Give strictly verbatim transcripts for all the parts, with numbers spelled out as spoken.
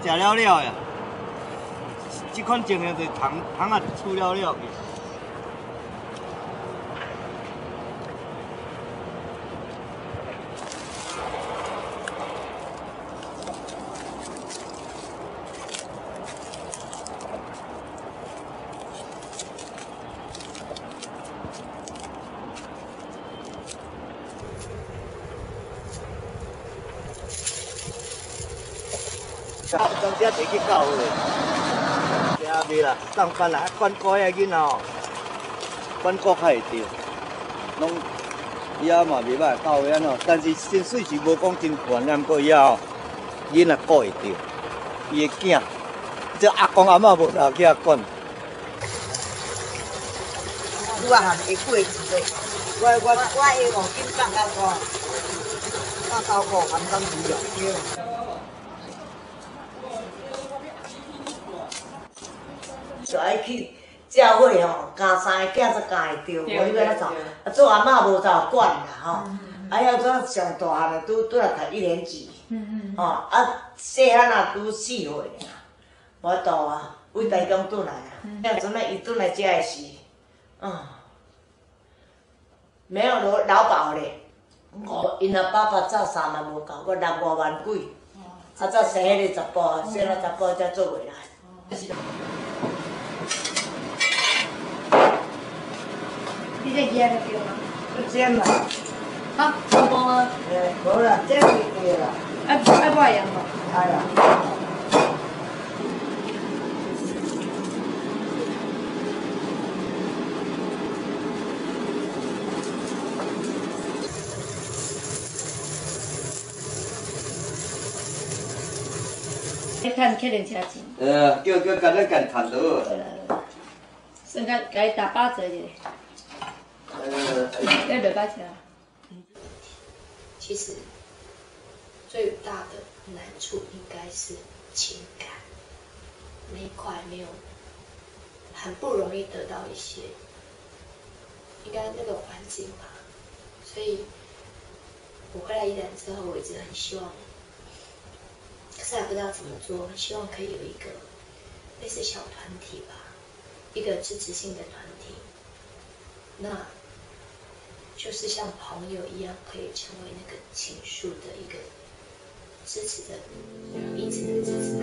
食了了呀。这款情形就是糖糖啊出了了去。 当家摕去教会，听袂啦？上班啦，管顾遐囡仔哦，管顾较会着，拢以后嘛袂歹，教会安怎？但是薪水是无讲真悬，咱过以后囡仔顾会着，伊的囝，这阿公阿嬷无落去遐管。 拄啊含会过一个，我我我下五斤放到五，放到五含当猪肉。 就爱去教会吼，家三个囝才教会着，无你要怎做？啊，做阿嬷无怎管啦吼。啊，要怎上大汉的拄拄来读一年级，吼啊，细汉啊拄四岁尔，无度啊，为台中转来啊。像阵仔伊转来遮的时，嗯，没有劳劳保咧，五因阿爸爸早三万无够，我六五万几，啊，早生迄个查甫，生了查甫才做袂来。 你这腌的对吗？不腌啦。啊，成功了。诶，无啦，这是对啦。爱爱不爱腌吗？爱啦。你看客人车钱。 呃，叫叫干咱干赚到。 先甲甲伊打八折的。 要多少钱？ 其实最大的难处应该是情感那一块没有，很不容易得到一些，应该那个环境吧。所以我回来宜兰之后，我一直很希望，可是还不知道怎么做，希望可以有一个类似小团体吧，一个支持性的团体。那。 就是像朋友一样，可以成为那个情愫的一个支持的彼此的支持。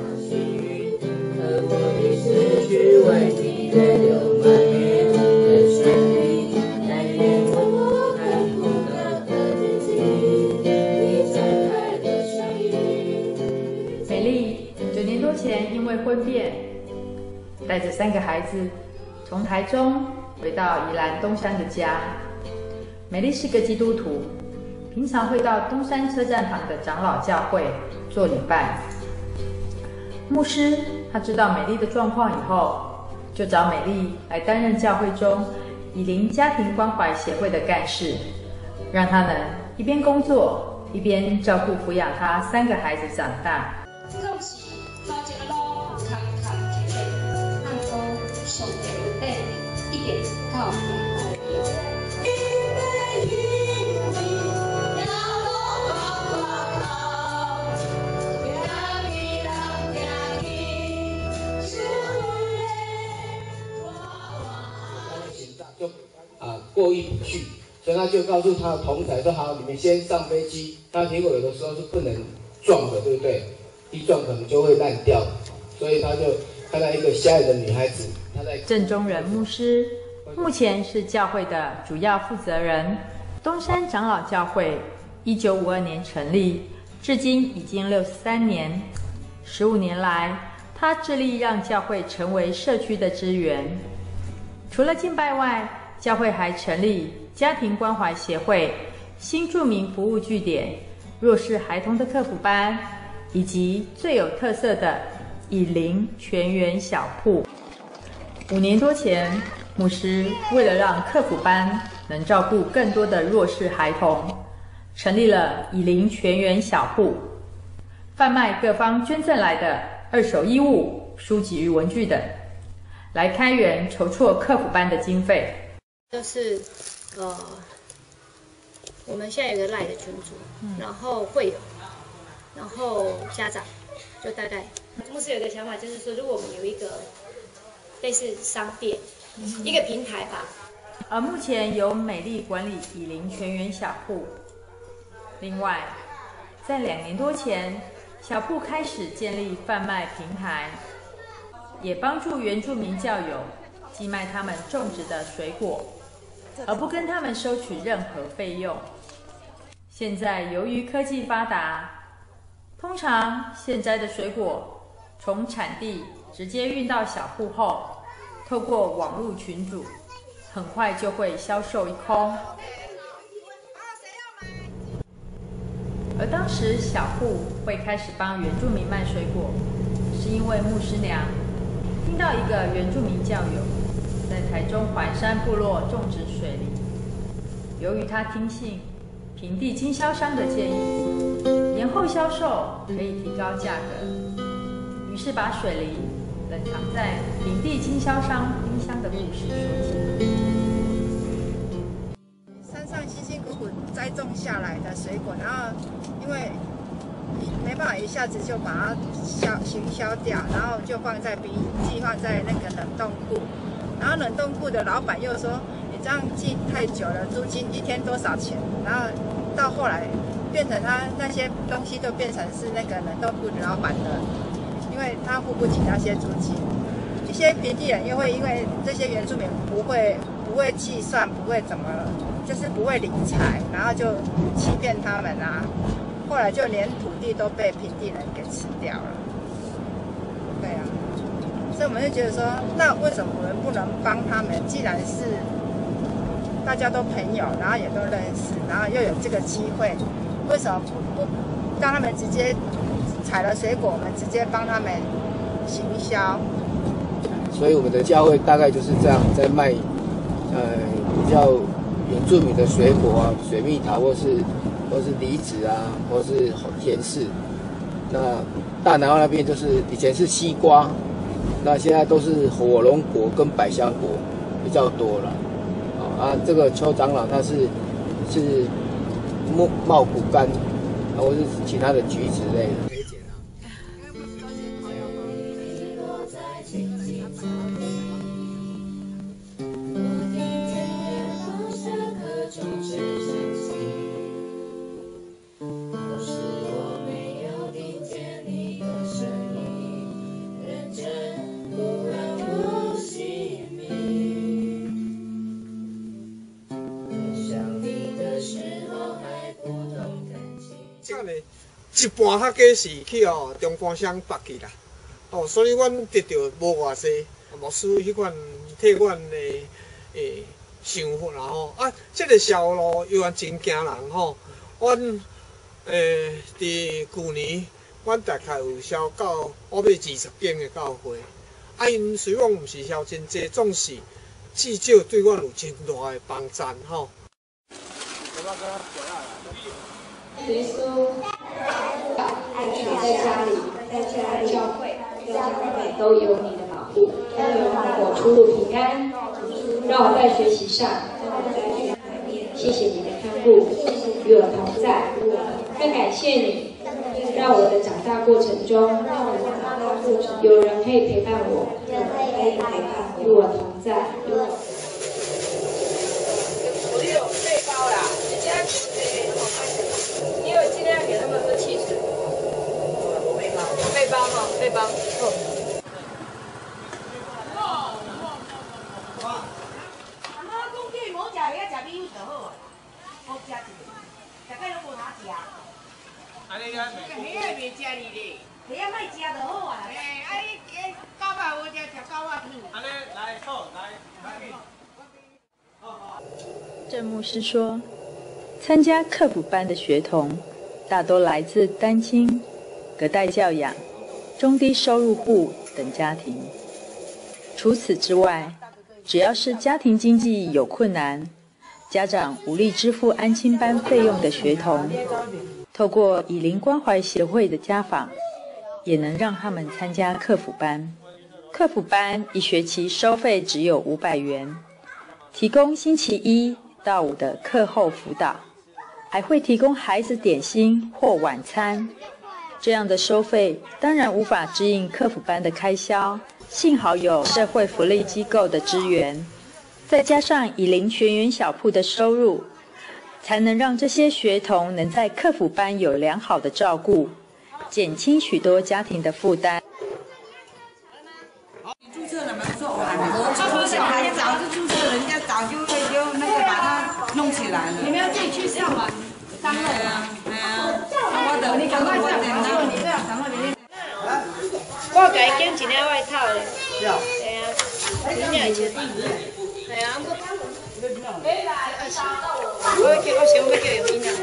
美丽九年多前因为婚变，带着三个孩子从台中回到宜兰东山的家。 美丽是个基督徒，平常会到东山车站旁的长老教会做礼拜。牧师他知道美丽的状况以后，就找美丽来担任教会中以邻家庭关怀协会的干事，让她能一边工作一边照顾抚养她三个孩子长大。 这种是抓这个咯，看看起来，按说手的对一点到两块钱。 就啊过意不去，所以他就告诉他的同才说：“好，你们先上飞机。”那结果有的时候是不能撞的，对不对？一撞可能就会烂掉，所以他就看到一个瞎眼的女孩子，她在郑中仁牧师目前是教会的主要负责人。东山长老教会一九五二年成立，至今已经六十三年。十五年来，他致力让教会成为社区的支援。除了敬拜外，教会还成立家庭关怀协会、新住民服务据点、弱势孩童的客服班，以及最有特色的以邻全员小铺。五年多前，牧师为了让客服班能照顾更多的弱势孩童，成立了以邻全员小铺，贩卖各方捐赠来的二手衣物、书籍与文具等，来开源筹措客服班的经费。 就是呃，我们现在有个赖的群组，嗯、然后会友，然后家长，就大概牧师有个想法，就是说，如果我们有一个类似商店，一个平台吧。 而目前由美丽管理以林全园小铺。另外，在两年多前，小铺开始建立贩卖平台，也帮助原住民教友寄卖他们种植的水果，而不跟他们收取任何费用。现在由于科技发达，通常现摘的水果从产地直接运到小铺后，透过网络群组，很快就会销售一空。而当时小铺会开始帮原住民卖水果，是因为牧师娘听到一个原住民教友在台中环山部落种植水梨，由于他听信平地经销商的建议，延后销售可以提高价格，于是把水梨冷藏在平地经销商冰箱的故事说起。 山上辛辛苦苦栽种下来的水果，然后因为没办法一下子就把它销行销掉，然后就放在冰寄放在那个冷冻库，然后冷冻库的老板又说你这样寄太久了，租金一天多少钱？然后到后来变成他那些东西都变成是那个冷冻库的老板的，因为他付不起那些租金。一些平地人又会因为这些原住民不会不会计算，不会怎么，就是不会理财，然后就欺骗他们啊。后来就连土地都被平地人给吃掉了。对啊，所以我们就觉得说，那为什么我们不能帮他们？既然是大家都朋友，然后也都认识，然后又有这个机会，为什么不不让他们直接采了水果，我们直接帮他们行销？ 所以我们的教会大概就是这样在卖，呃，比较原住民的水果啊，水蜜桃或是或是梨子啊，或是甜柿。那大南澳那边就是以前是西瓜，那现在都是火龙果跟百香果比较多了。啊，这个邱长老他是是茂茂谷柑，啊，或是其他的橘子类的。可以剪啊。 一半较加是去哦中盘乡拔去啦，哦，所以阮得到无偌济，牧师迄款替阮的诶想法啦吼。啊，这个小路又然真惊人吼。阮诶伫旧年，阮大概有销到我买二十间的教会，啊因虽然毋是销真济，总是至少对阮有真大的帮助吼。 耶稣，在家里，在家里，教会，在教会都有你的保护，让我出入平安，让我在学习上，谢谢你的看顾，与我同在，更感谢你，让我的长大过程中，有人可以陪伴我，与我同在。 背包哈，背包。哦。 啊，讲起无食，遐食米粉就好啊，好食一个，大概拢无哪食。 安尼个虾仔袂食你咧， 虾仔莫食就好啊。 诶，啊你诶狗肉无食，食狗肉片。 安尼来好来来。 郑牧师说，参加课辅班的学童大多来自单亲、隔代教养、中低收入户等家庭。除此之外，只要是家庭经济有困难，家长无力支付安亲班费用的学童，透过以林关怀协会的家访，也能让他们参加课辅班。课辅班一学期收费只有五百元，提供星期一到五的课后辅导，还会提供孩子点心或晚餐。 这样的收费当然无法支应客服班的开销，幸好有社会福利机构的支援，再加上以零学员小铺的收入，才能让这些学童能在客服班有良好的照顾，减轻许多家庭的负担。 注册了没？说我还没注册，小孩早就注册，人家早就会就那个把它弄起来了。 你们要自己去上网上网啊？ 对啊，我等你赶快上， 你这样赶快明天。我给伊拣一件外套嘞。对啊。你俩以前。系啊，我。我叫我想要叫有囡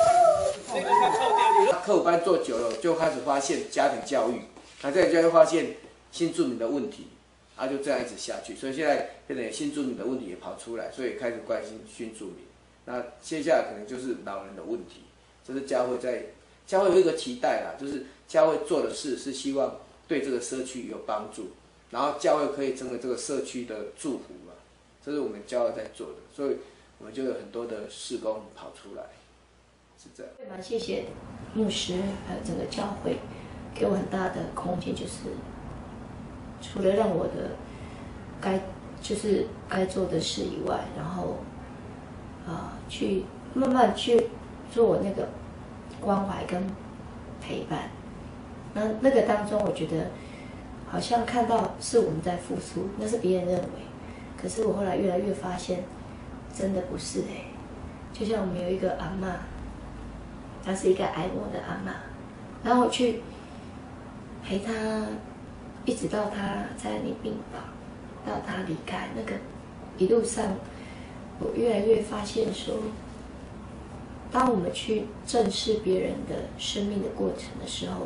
仔。 课辅班做久了，就开始发现家庭教育，那这就会发现新住民的问题，啊，就这样一直下去，所以现在变成新住民的问题也跑出来，所以开始关心新住民。那接下来可能就是老人的问题，这是教会在教会有一个期待啦，就是教会做的事是希望对这个社区有帮助，然后教会可以成为这个社区的祝福嘛，这是我们教会在做的，所以我们就有很多的事工跑出来，是这样。 蛮谢谢牧师还有整个教会给我很大的空间，就是除了让我的该就是该做的事以外，然后啊、呃、去慢慢去做那个关怀跟陪伴。那那个当中，我觉得好像看到是我们在付出，那是别人认为，可是我后来越来越发现，真的不是哎、欸。就像我们有一个阿嬷，她是一个癌末的阿嬷，然后去陪她，一直到她在你病房，到她离开那个一路上，我越来越发现说，当我们去正视别人的生命的过程的时候，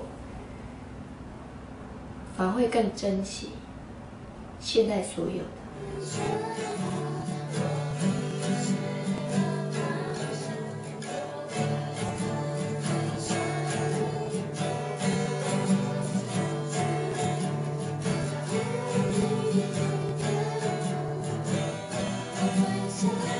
反而会更珍惜现在所有的。 想